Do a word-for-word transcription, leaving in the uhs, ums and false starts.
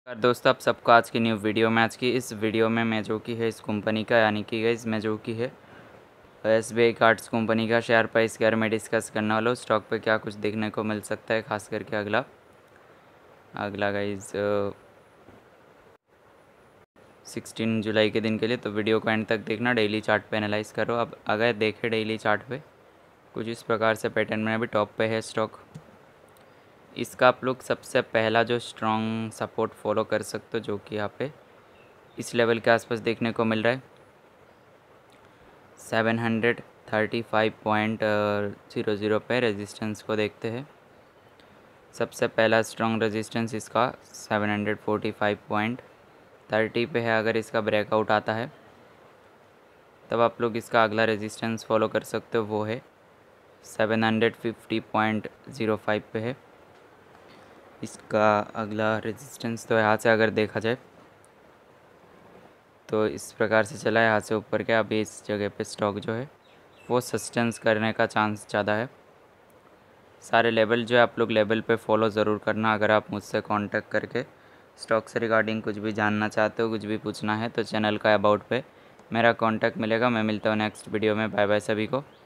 और दोस्तों आप सबको आज की न्यू वीडियो में आज की इस वीडियो में मैं जो कि है इस कंपनी का यानी कि गाइस मैं जो कि है S B I cards company का शेयर प्राइस के बारे में डिस्कस करने वाला हूँ। स्टॉक पे क्या कुछ देखने को मिल सकता है, खास करके अगला अगला गाइस सिक्सटीन जुलाई के दिन के लिए। तो वीडियो को एंड तक देखना, डेली चार्ट पे एनालाइज करो। अब अगर देखें डेली चार्ट पे कुछ इस प्रकार से पैटर्न में अभी टॉप पे है स्टॉक। इसका आप लोग सबसे पहला जो स्ट्रॉन्ग सपोर्ट फॉलो कर सकते हो जो कि यहाँ पे इस लेवल के आसपास देखने को मिल रहा है seven hundred thirty five point zero zero पे रेजिस्टेंस को देखते हैं। सबसे पहला स्ट्रॉन्ग रेजिस्टेंस इसका seven hundred forty five point thirty पे है। अगर इसका ब्रेकआउट आता है तब आप लोग इसका अगला रेजिस्टेंस फॉलो कर सकते हो, वो है seven hundred fifty point zero five पे है इसका अगला रेजिस्टेंस। तो यहाँ से अगर देखा जाए तो इस प्रकार से चला है यहाँ से ऊपर के। अभी इस जगह पे स्टॉक जो है वो सस्टेंस करने का चांस ज़्यादा है। सारे लेवल जो है आप लोग लेवल पे फॉलो ज़रूर करना। अगर आप मुझसे कांटेक्ट करके स्टॉक से रिगार्डिंग कुछ भी जानना चाहते हो, कुछ भी पूछना है, तो चैनल का अबाउट पे मेरा कांटेक्ट मिलेगा। मैं मिलता हूँ नेक्स्ट वीडियो में। बाय बाय सभी को।